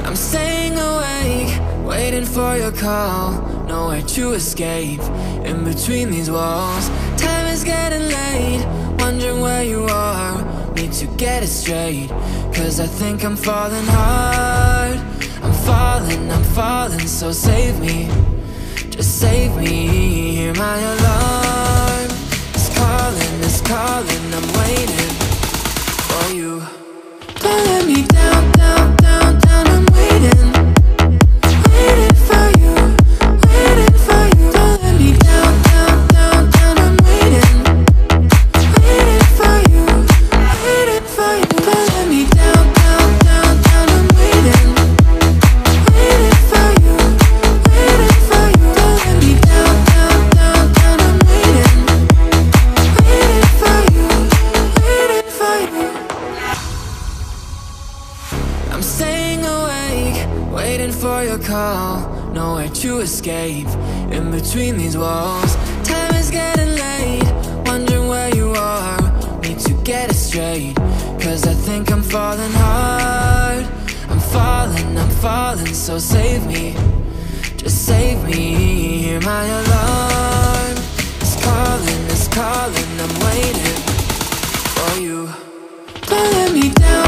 I'm staying awake, waiting for your call. Nowhere to escape, in between these walls. Time is getting late, wondering where you are. Need to get it straight, cause I think I'm falling hard. I'm falling, so save me. Just save me, hear my alarm. It's calling, I'm waiting for you. Don't let me down, down, down, down, I'm waiting. Waiting for you, waiting for you. Don't let me down, down, down, down, I'm waiting. Waiting for you, waiting for you. Don't let me down, down, down, down, I'm waiting. Waiting for you, waiting for you. Don't let me down, down, down, down, I'm waiting. Waiting for you, waiting for you. I'm staying awake, waiting for your call. Nowhere to escape, in between these walls. Time is getting late, wondering where you are. Need to get it straight, cause I think I'm falling hard. I'm falling, so save me. Just save me, hear my alarm. It's calling, I'm waiting for you. Don't let me down.